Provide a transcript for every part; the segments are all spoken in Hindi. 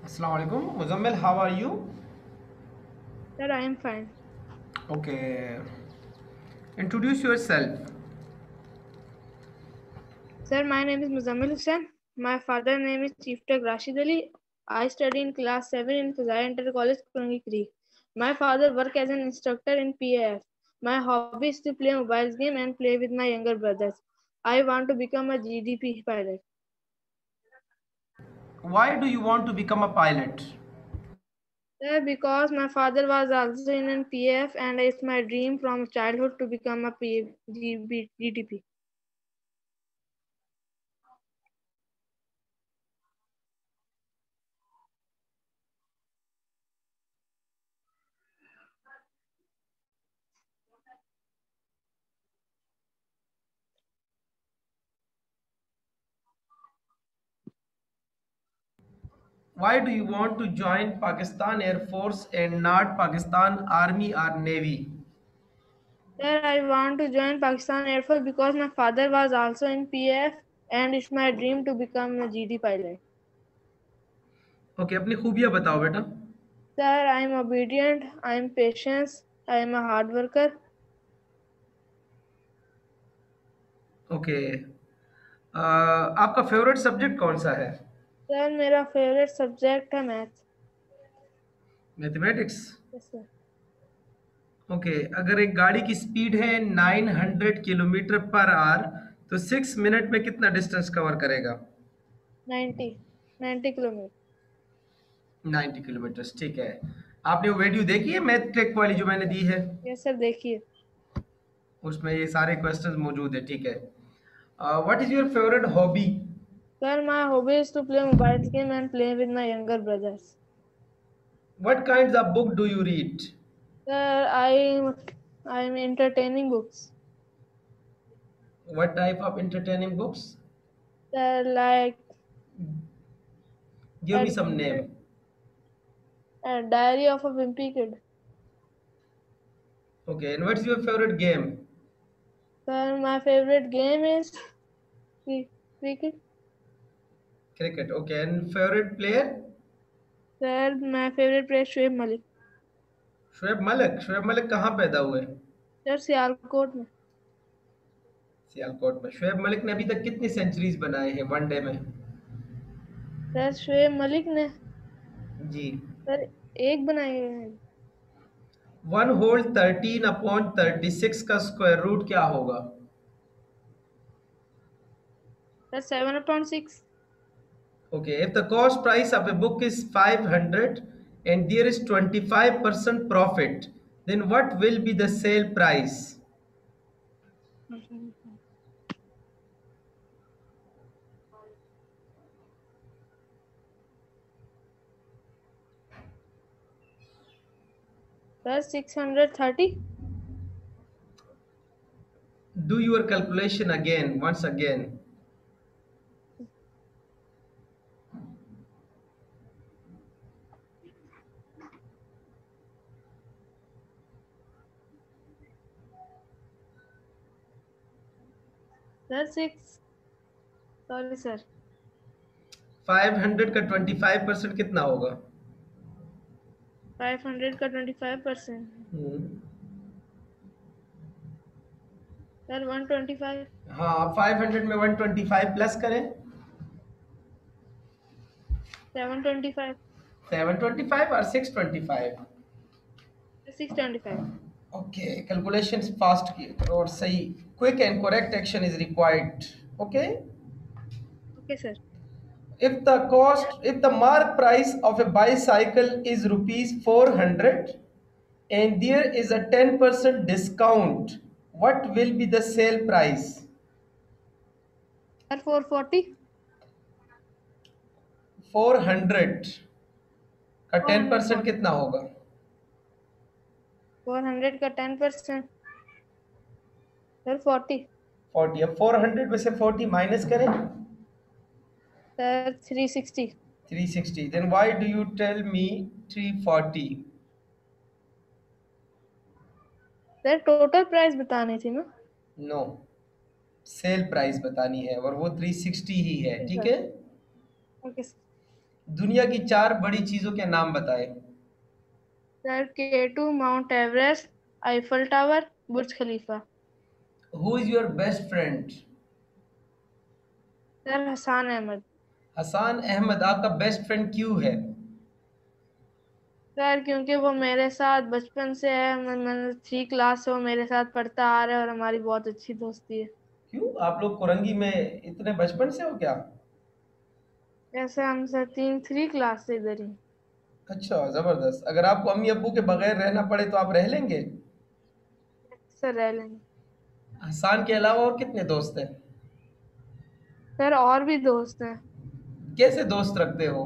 Assalamu alaikum. Muzammil, how are you? Sir, I am fine. Okay. Introduce yourself. Sir, my name is Muzammil Hussain. My father name is Chief Tech Rashid Ali. I study in class 7 in Fazaya Inter College, Kurangi Creek. My father work as an instructor in PAF. My hobby is to play mobile game and play with my younger brothers. I want to become a GDP pilot. Why do you want to become a pilot? Sir, because my father was also in an PAF and it's my dream from childhood to become a GDP. Why do you want to join Pakistan Air Force and not Pakistan Army or Navy? Sir, I want to join Pakistan Air Force because my father was also in PF and it's my dream to become a GD pilot. Okay, अपनी खूबियाँ बताओ बेटा. Sir, I am obedient, I am patient, I am a hard worker. Okay. आपका फेवरेट सब्जेक्ट कौन सा है? Sir, मेरा favorite subject है math. Mathematics. Yes, sir. Okay, अगर एक गाड़ी की स्पीड है 900 किलोमीटर पर आवर तो 6 मिनट में कितना डिस्टेंस कवर करेगा? 90 kilometers. 90 किलोमीटर. ठीक है. आपने वो वीडियो देखी है मैथ ट्रिक वाली जो मैंने दी है? Yes, sir, देखिए. उसमें ये सारे क्वेश्चंस मौजूद है. ठीक है. What is your favourite hobby? Sir, my hobby is to play mobile game and play with my younger brothers. What kinds of book do you read? Sir, I am entertaining books. What type of entertaining books? Sir, like give me some name. Adventure, Diary of a Wimpy Kid. Okay, and what's your favourite game? Sir, my favorite game is cricket. Cricket. Okay, and favourite player? Sir, my favorite player is Shoaib Malik. Shoaib Malik. Shoaib Malik कहाँ पैदा हुए? Sir, Sialkot में. सियालकोट में. शोएब मलिक ने अभी तक कितनी सेंचुरीज बनाए हैं वनडे में? सर शोएब मलिक ने जी. सर एक बनाई है. वन होल 13/36 का स्क्वायर रूट क्या होगा? Sir 7/6. Okay, if the cost price of a book is 500 and there is 25% profit, then what will be the sale price? Sir 630. Do your calculation again, once again. Sir 6. Sorry sir. 500 का 25% कितना होगा? 500 का 25%. हम्म. सर 125. हाँ, 500 में 125 प्लस करें. 725. 725 और 625. 625. ओके, कैलकुलेशन फास्ट किए करो और सही. Quick and correct action is required. Okay. Okay sir. If the mark price of a bicycle is rupees 400 and there is a 10% discount, what will be the sale price? Sir 440. 400 का 10% 440. कितना होगा? 400 का 10%. सर 40. 40. अब 400 में से 40 माइनस करें. Sir 360. 360. Then why do you tell me 340? Sir total price बतानी थी ना. नो, सेल प्राइस बतानी है और वो 360 ही है. ठीक सर. है. Okay sir. दुनिया की चार बड़ी चीजों के नाम बताएं। Sir K2, Mount Everest, Eiffel tower, Burj Khalifa. Who is your best friend? Sir Hasan Ahmed. Hasan Ahmed आपका बेस्ट फ्रेंड क्यों है? सर क्योंकि वो मेरे साथ बचपन से है, मैं 3 क्लास से वो मेरे साथ पढ़ता आ रहा है और हमारी बहुत अच्छी दोस्ती है। क्यों आप लोग कुरंगी में इतने बचपन से हो क्या? जैसे हम सर 3 क्लास से इधर ही। अच्छा, जबरदस्त। अगर आपको अम्मी अब्बू के बगैर रहना पड़े तो आप रह लेंगे? सर रह लेंगे। हसान के अलावा और कितने दोस्त हैं? सर और भी दोस्त हैं। कैसे दोस्त रखते हो?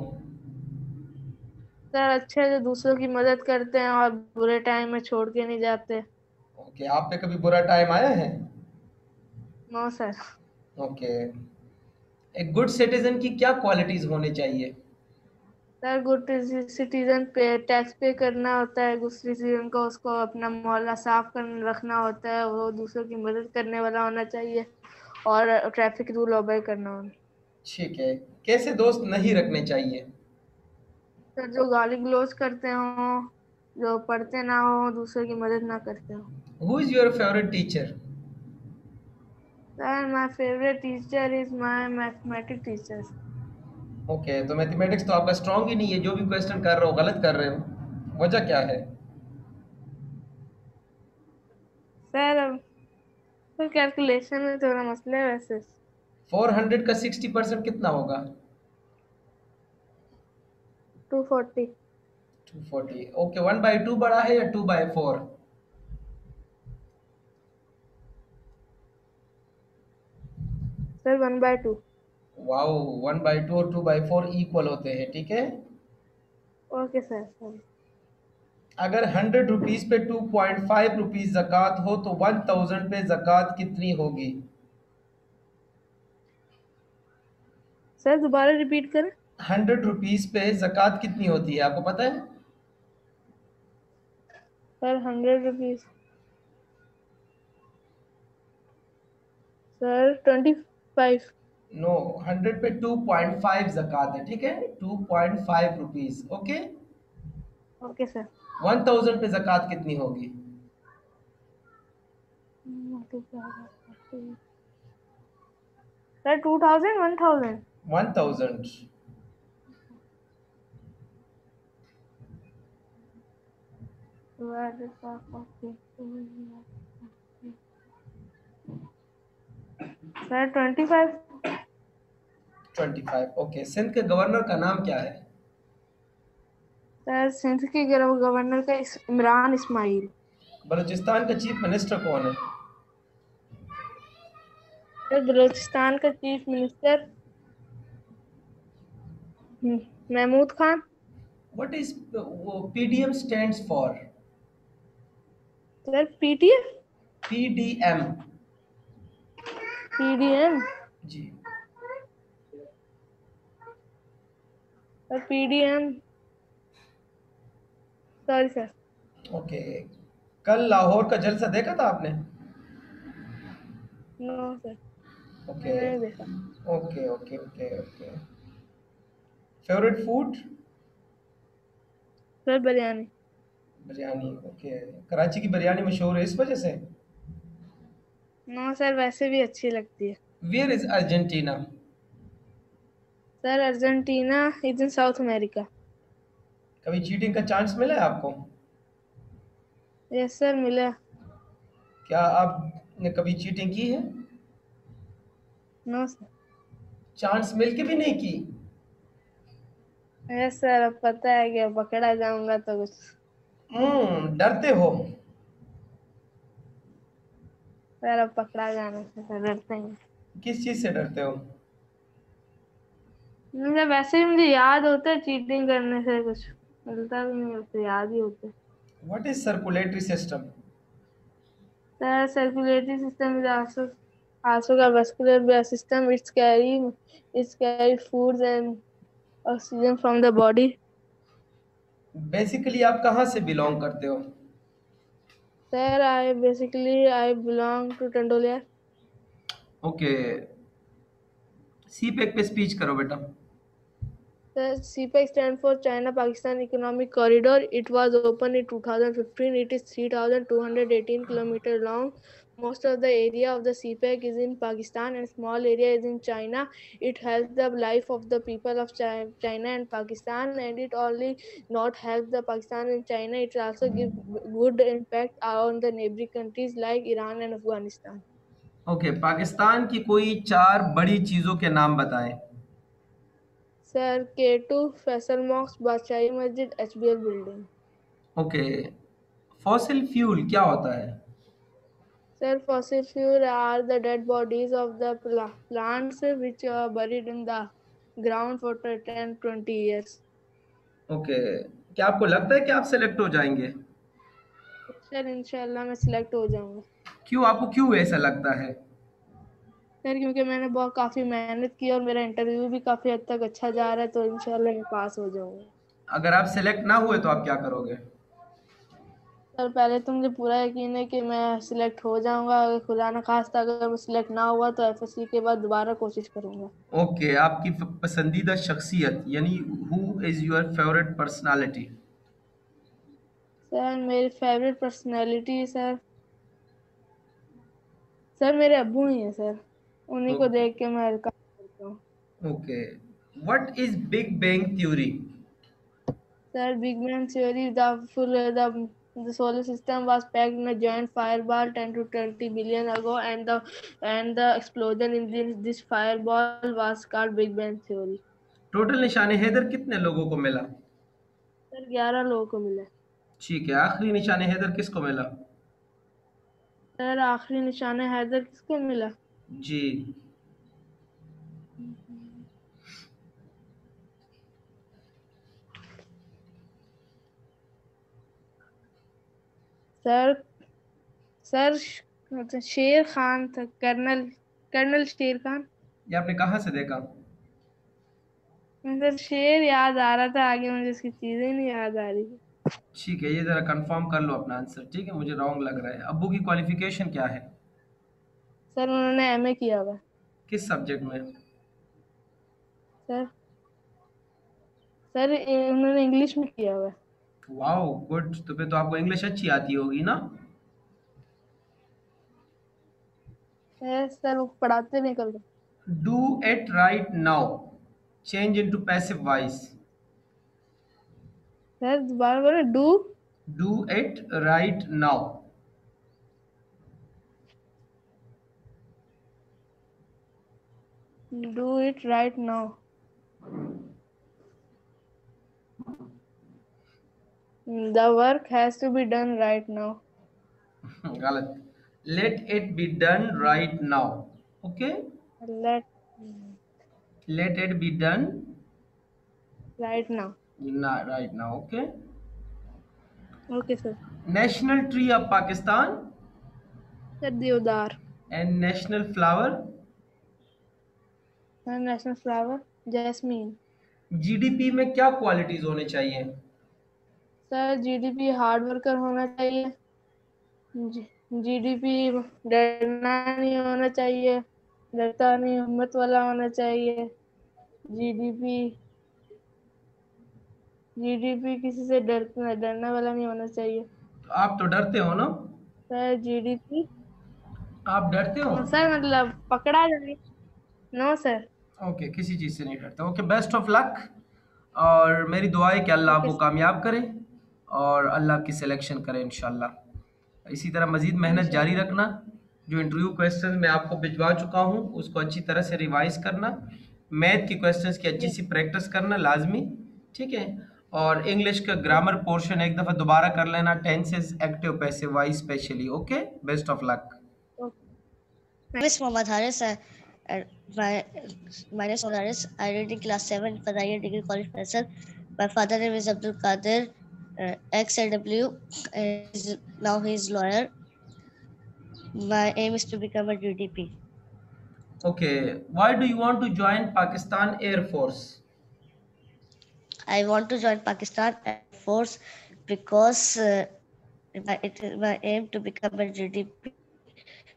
सर अच्छे जो दूसरों की मदद करते हैं और बुरे टाइम में छोड़ के नहीं जाते। ओके, आप पे कभी बुरा टाइम आया है? No sir. ओके। एक गुड सिटीजन की क्या क्वालिटीज होनी चाहिए? सर गुड सिटीजन पे टैक्स पे करना होता है, गुड सिटीजन को उसको अपना मोहल्ला साफ कर रखना होता है, वो दूसरों की मदद करने वाला होना चाहिए और ट्रैफिक रूल ओबे करना होना। ठीक है। कैसे दोस्त नहीं रखने चाहिए? सर जो गाली गलौज करते हो, जो पढ़ते ना हो, दूसरों की मदद ना करते हो। Who is your favourite teacher? Sir my favourite teacher is my mathematics teacher. Okay, तो मैथमेटिक्स तो आपका स्ट्रांग ही नहीं है, जो भी क्वेश्चन कर रहे हो गलत कर रहे हो। वजह क्या है? सर सर कैलकुलेशन में थोड़ा मसला है वैसे। 400 का 60% कितना होगा? 240। 240। ओके, 1/2 बड़ा है या 2/4? सर 1/2। वाओ, 1/2 और 2/4 इक्वल होते हैं, ठीक है। Okay sir sir. अगर 100 रुपीज पे 2.5 रुपीज जक़ात हो तो 1000 पे जक़ात कितनी होगी? सर दोबारा रिपीट करें। 100 रुपीज पे जक़ात कितनी होती है, आपको पता है? Sir 100 rupees. सर 25। नो, 100 पे 2.5 जक़ात है, ठीक है। 2.5 रुपीज, ओके। Okay sir. 1000 पे जक़ात कितनी होगी? सर 2000, 1000। 1000। सर 25। 25, ओके। सिंध के गवर्नर का नाम क्या है? सर सिंध के गवर्नर का इमरान इस्माइल। बलूचिस्तान का चीफ मिनिस्टर कौन है? सर बलूचिस्तान का chief minister Mahmood Khan. What is PDM stands for? Sir PTF. PDM. PDM. जी। Sir PDM. Sorry sir. Okay. कल लाहौर का जलसा देखा था आपने? No sir. ओके, मैंने नहीं देखा। Okay, okay, okay, okay. Favourite food? Sir biryani. Biryani, okay. Karachi की बिरयानी मशहूर है इस वजह से? नो सर वैसे भी अच्छी लगती है। Where is Argentina? Sir Argentina is in South America. कभी चीटिंग का चांस मिला है आपको? यस सर मिला। क्या आपने कभी चीटिंग की है? No sir. चांस मिल के भी नहीं की? यस सर अब पता है कि अब पकड़ा जाऊंगा तो कुछ। डरते हो? सर अब पकड़ा जाने से सर डरते हैं। किस चीज से डरते हो? मतलब वैसे ही मुझे याद होता है चीटिंग करने से कुछ मिलता भी नहीं, वैसे याद ही होता है। What is circulatory system? Sir circulatory system is also a vascular system. It's carry foods and oxygen from the body. Basically आप कहाँ से बिलोंग करते हो? Sir, I belong to Tandoliar. Okay. CPEC पे स्पीच करो बेटा। The CPEC stands for China-Pakistan Economic Corridor. It was opened in 2015. It is 3,218 kilometers long. Most of the area of the CPEC is in Pakistan and small area is in China. It helps the life of the people of China and Pakistan, and it only not help the Pakistan and China. It also gives good impact on the neighboring countries like Iran and Afghanistan. Okay, Pakistan की कोई 4 बड़ी चीज़ों के नाम बताएं। Sir, K2, Faisal Mosque, Badshai Masjid, HBL building. Okay, fossil fuel क्या होता है? Sir, fossil fuel are the dead bodies of the plants which are buried in the ground for 10-20 years. Okay, क्या आपको लगता है कि आप सेलेक्ट हो जाएंगे? सर इंशाल्लाह मैं सिलेक्ट हो जाऊंगा। क्यों, आपको क्यों ऐसा लगता है? सर क्योंकि मैंने बहुत काफ़ी मेहनत की और मेरा इंटरव्यू भी काफ़ी हद तक अच्छा जा रहा है, तो इंशाल्लाह मैं पास हो जाऊंगा। अगर आप सेलेक्ट ना हुए तो आप क्या करोगे? सर पहले तो मुझे पूरा यकीन है कि मैं सिलेक्ट हो जाऊंगा। अगर खुदा न खास्ता अगर मैं सिलेक्ट ना हुआ तो एफएससी के बाद दोबारा कोशिश करूंगा। ओके, आपकी पसंदीदा शख्सियत यानी who is your favourite personality? Sir मेरी फेवरेट पर्सनैलिटी सर मेरे अब्बू ही हैं सर, उन्हीं को ओके, देख के मैं काम करता हूँ। Okay, what is big bang theory? Sir, Big Bang Theory, the solar system was packed in a giant fireball 10 to 20 billion ago, and the explosion in this fireball was called Big Bang Theory. Total Nishan Haider कितने लोगों को मिला? सर 11 लोगों को मिला। ठीक है, आखिरी निशान हैदर किसको मिला? सर आखिरी निशाना हैदर किसको मिला? जी। सर सर शेर खान था, कर्नल कर्नल शेर खान। ये आपने कहाँ से देखा? सर शेर याद आ रहा था, आगे मुझे उसकी चीजें नहीं याद आ रही। ठीक है, ये ज़रा कंफर्म कर लो अपना आंसर, ठीक है? मुझे रॉन्ग लग रहा है। अब्बू की क्वालिफिकेशन क्या है? सर उन्होंने एमए किया हुआ है। किस सब्जेक्ट में? सर सर उन्होंने इंग्लिश में किया हुआ है। वाओ, गुड, तो फिर तो आपको इंग्लिश अच्छी आती होगी ना? सर वो पढ़ाते नहीं कल। Do it right now, change into passive voice. Sir दोबारा बोलो। Do it right now. Do it right now. The work has to be done right now. गलत। Let it be done right now. Okay, let let it be done right now. Right now. Okay. Okay sir. National tree of Pakistan sir deodar. And national flower? Sir national flower jasmine. GDP में क्या क्वालिटीज होने चाहिए? सर जीडीपी हार्ड वर्कर होना चाहिए। जीडीपी डरना नहीं होना चाहिए, डरता नहीं हिम्मत वाला होना चाहिए। जीडीपी जीडीपी किसी से डरने वाला नहीं होना चाहिए। तो आप तो डरते हो ना? सर जीडीपी आप डरते हो? सर मतलब पकड़ा जाए। No sir. ओके, किसी चीज़ से नहीं डरते। Okay, best of luck. और मेरी दुआ है कि अल्लाह ओके आपको कामयाब करे और अल्लाह आपकी सिलेक्शन करे इंशाल्लाह। इसी तरह मज़ीद मेहनत जारी इंशाल्लाह। रखना। जो इंटरव्यू क्वेश्चन मैं आपको भिजवा चुका हूँ उसको अच्छी तरह से रिवाइज करना। मैथ की क्वेश्चंस की अच्छी सी प्रैक्टिस करना लाजमी, ठीक है? और इंग्लिश का ग्रामर पोर्शन एक दफ़ा दोबारा कर लेना, tenses, active, passive voice specially. Okay, best of luck. My name is Mohammad Haris. My name is Mohammad Haris. I read in class 7 Fadaiya Degree College, Faisal. My father name is Abdul Qadir, XLW. Now he is lawyer. My aim is to become a GDP. Okay, why do you want to join Pakistan Air Force? I want to join Pakistan Air Force because it is my aim to become a GDP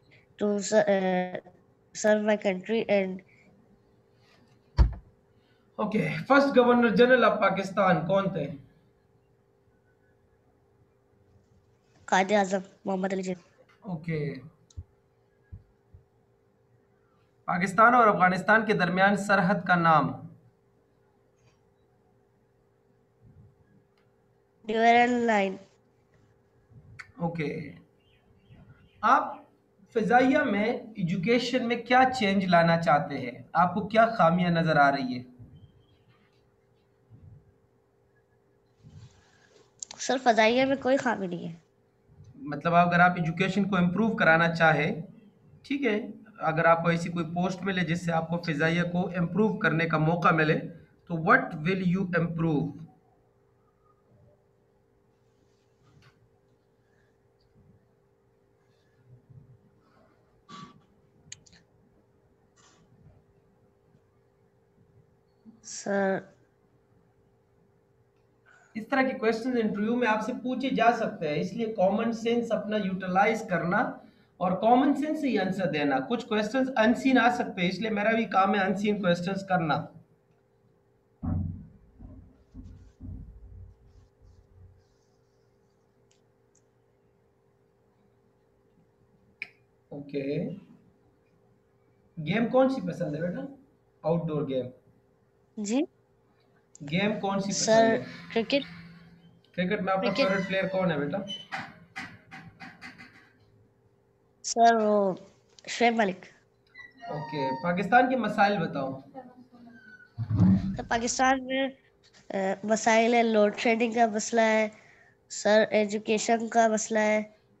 to serve my country and okay, first governor general of Pakistan कौन थे? कायदे आजम मोहम्मद अली जिन्ना। ओके, पाकिस्तान और अफगानिस्तान के दरमियान सरहद का नाम? ड्यूरल लाइन। ओके, आप फिजाइया में एजुकेशन में क्या चेंज लाना चाहते हैं? आपको क्या खामियां नजर आ रही है? सर फजाइया में कोई खामी नहीं है। मतलब अगर आप एजुकेशन को इम्प्रूव कराना चाहे, ठीक है, अगर आपको ऐसी कोई पोस्ट मिले जिससे आपको फिजाइया को इम्प्रूव करने का मौका मिले, तो what will you improve? Sir इस तरह के क्वेश्चन इंटरव्यू में आपसे पूछे जा सकते हैं, इसलिए कॉमन सेंस अपना यूटिलाइज करना और कॉमन सेंस से ही आंसर देना। कुछ क्वेश्चंस अनसीन आ सकते हैं, इसलिए मेरा भी काम है अनसीन क्वेश्चंस करना। ओके, गेम कौन सी पसंद है बेटा? आउटडोर गेम, जी। गेम कौन सी पसंद सर है? क्रिकेट। क्रिकेट में आपका क्रिकेट। फेवरेट प्लेयर कौन है बेटा? सर वो शुएब मलिक। ओके, पाकिस्तान के मसाइल बताओ। तो पाकिस्तान में मसाइल है, लोड शेडिंग का मसला है, सर एजुकेशन का मसला है,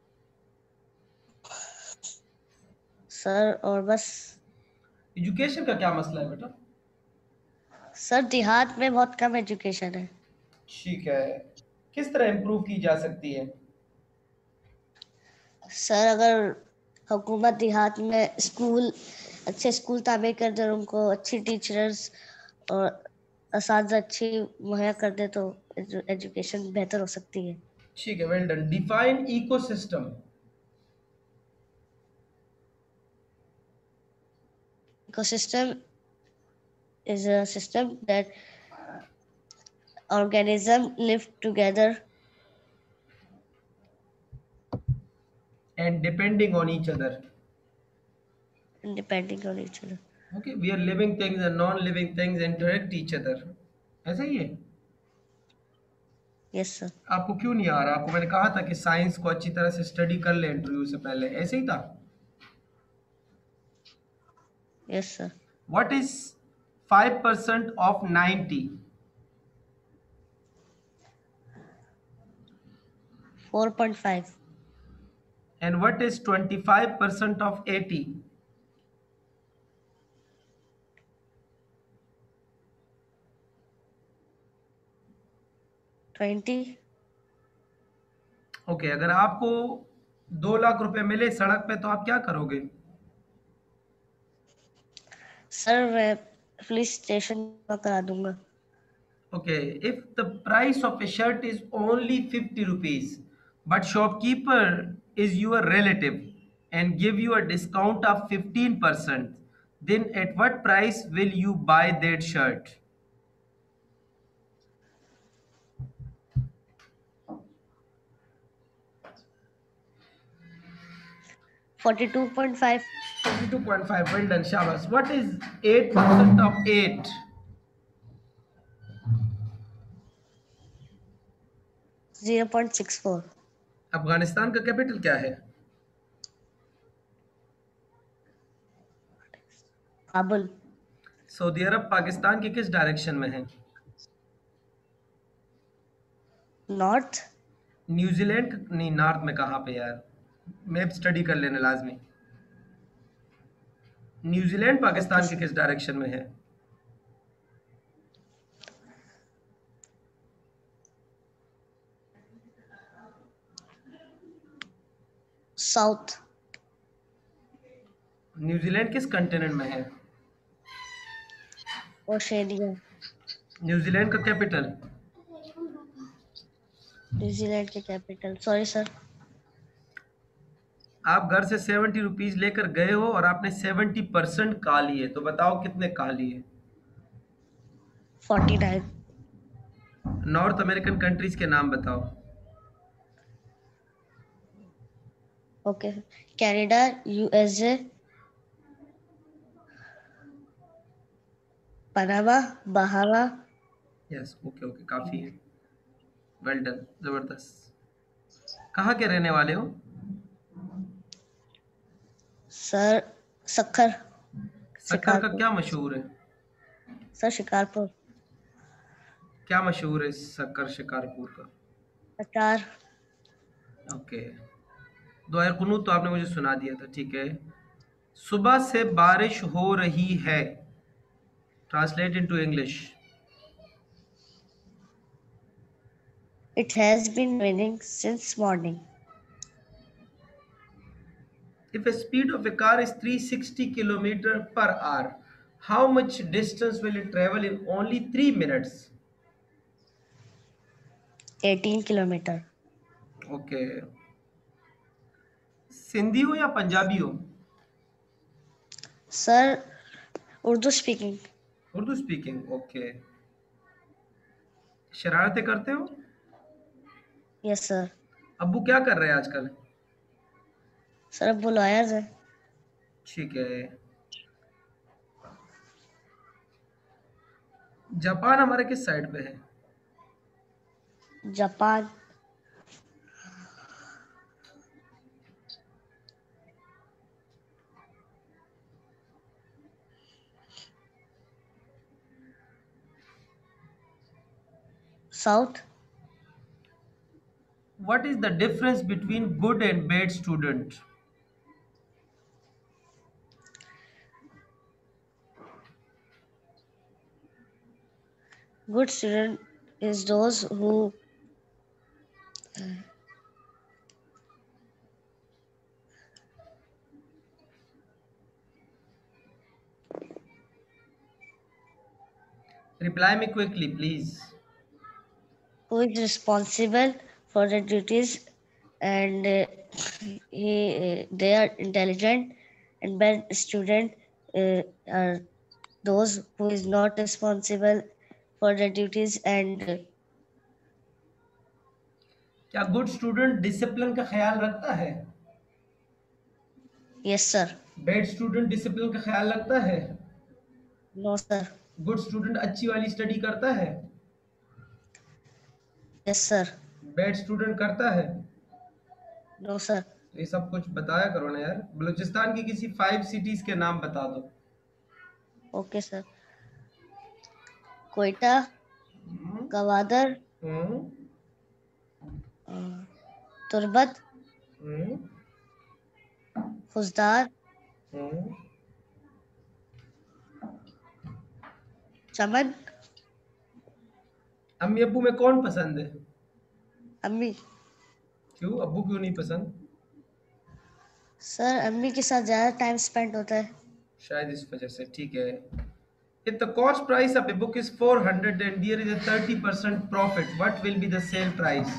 सर और बस। एजुकेशन का क्या मसला है बेटा? सर देहात में बहुत कम एजुकेशन है। ठीक है, किस तरह इम्प्रूव की जा सकती है? सर अगर हुकूमत देहात में अच्छे स्कूल तामीर कर दे, उनको अच्छी टीचर्स और असातिज़ा अच्छी मुहैया कर दे तो एजुकेशन बेहतर हो सकती है। ठीक है, well done. Define ecosystem. Ecosystem is a system that organisms live together and depending on each other. and depending on each other. Okay, we are living things and non living things interact each other, ऐसा ही है? Yes, sir. आपको क्यों नहीं आ रहा? आपको मैंने कहा था कि साइंस को अच्छी तरह से स्टडी कर ले इंटरव्यू से पहले, ऐसे ही था? Yes, sir. What is 5% of 90? 4.5. And what is 25% of 80? 20. Okay, अगर आपको 2 लाख रुपए मिले सड़क पे तो आप क्या करोगे? सर मैं पुलिस स्टेशन में करा दूंगा। Okay, if the price of a shirt is only 50 rupees, but shopkeeper is your relative and give you a discount of 15%, then at what price will you buy that shirt? 42.5. 42.5, well done, Shabas. What is 8% of 8? 0.64. Afghanistan का कैपिटल क्या है? काबुल। सऊदी अरब पाकिस्तान के किस डायरेक्शन में है? नॉर्थ। न्यूजीलैंड नहीं, नॉर्थ में कहाँ पे यार? मैप स्टडी कर लेना लाजमी। न्यूजीलैंड पाकिस्तान के किस डायरेक्शन में है? साउथ। न्यूजीलैंड किस कंटिनेंट में है? ओशेनिया। न्यूजीलैंड का कैपिटल? न्यूजीलैंड के कैपिटल, सॉरी सर। आप घर से 70 रुपीज लेकर गए हो और आपने 70% खा लिए, तो बताओ कितने खा लिए? 49. नॉर्थ अमेरिकन कंट्रीज के नाम बताओ। Okay. Canada, USA, Panama, Bahama. Yes, okay okay, काफी है। वेल डन, जबरदस्त। कहाँ के रहने वाले हो? सर सक्खर, सक्कर का शिकारपुर। क्या मशहूर है? सर शिकारपुर। क्या मशहूर है सक्कर शिकारपुर का? अचार। ओके। दुआए कुनूत तो आपने मुझे सुना दिया था, ठीक है। सुबह से बारिश हो रही है, translate into English. It has been raining since morning. If a speed of a car is 360 kilometer per hour, how much distance will it travel in only 3 minutes? 18 kilometer. ओके। सिंधी हो या पंजाबी हो? Sir Urdu speaking. Urdu speaking, okay. शरारतें करते हो? Yes sir. अब्बू क्या कर रहे हैं आजकल? सर अब वो लॉयर्स है। ठीक है। जापान हमारे किस साइड पे है? Japan south. What is the difference between good and bad student? Good student is those who Reply me quickly, please. who is responsible for their duties and they are intelligent, and bad student are those who is not responsible for their duties and क्या गुड स्टूडेंट डिसिप्लिन का ख्याल रखता है? yes sir. Bad student discipline का ख्याल रखता है? No sir. गुड स्टूडेंट अच्छी वाली स्टडी करता है? Yes sir. बैड स्टूडेंट करता है? No sir. तो ये सब कुछ बताया करो ना यार। बलूचिस्तान की किसी 5 सिटीज के नाम बता दो। Okay sir. कोयटा, गवादर, हम्म, तुर्बत, हम्म, फुजदार, हम्म। चमन। अम्मी अब्बू में कौन पसंद है? अम्मी। क्यों, अब्बू क्यों नहीं पसंद? सर अम्मी के साथ ज्यादा टाइम स्पेंड होता है। शायद इस वजह से, ठीक है। If the cost price of a book is 400 and there is a 30% profit, what will be the sale price?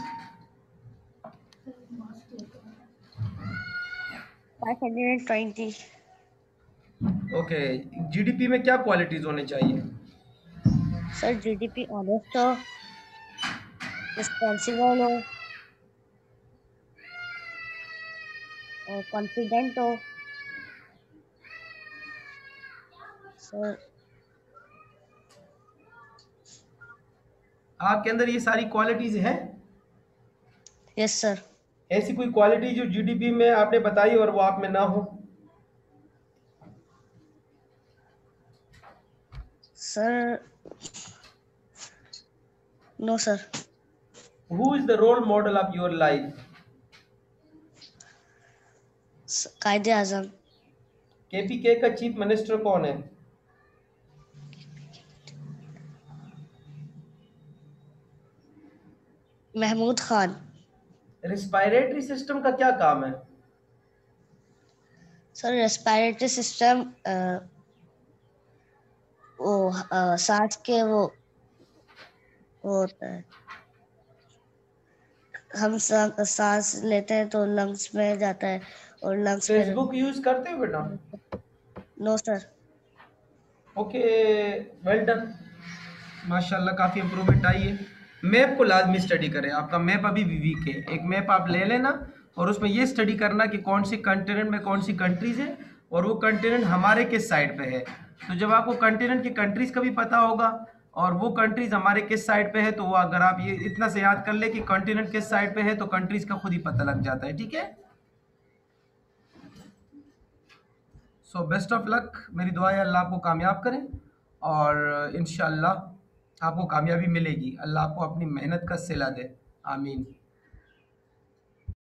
520। Okay. GDP में क्या क्वालिटीज होने चाहिए? सर जीडीपी ऑनेस्ट हो, रिस्पॉन्सिबल हो और कॉन्फिडेंट हो। सर आपके अंदर ये सारी क्वालिटीज हैं? Yes sir. ऐसी कोई क्वालिटी जो जीडीपी में आपने बताई और वो आप में ना हो? Sir no sir. Who is the role model of your life? Quaid-e Azam. KPK का चीफ मिनिस्टर कौन है? महमूद खान। रेस्पिरेटरी सिस्टम का क्या काम है? सर रेस्पिरेटरी सिस्टम वो सांस के वो होता है। हम सांस लेते हैं तो लंग्स में जाता है और लंग्स में। फेसबुक यूज करते हो बेटा? No sir. Okay, well done. माशाल्लाह काफ़ी इम्प्रूवमेंट आई है। मैप को लाजमी स्टडी करें, आपका मैप अभी भी वीक है। एक मैप आप ले लेना और उसमें ये स्टडी करना कि कौन सी कंटिनेंट में कौन सी कंट्रीज़ है और वो कंटिनेंट हमारे किस साइड पे है। तो जब आपको कंटिनेंट की कंट्रीज़ का भी पता होगा और वो कंट्रीज़ हमारे किस साइड पे है, तो वो अगर आप ये इतना से याद कर ले कि कंटिनेंट किस साइड पे है तो कंट्रीज़ का खुद ही पता लग जाता है। ठीक है, सो बेस्ट ऑफ लक। मेरी दुआ है अल्लाह आपको कामयाब करें और इंशाल्लाह आपको कामयाबी मिलेगी। अल्लाह आपको अपनी मेहनत का सिला दे। आमीन।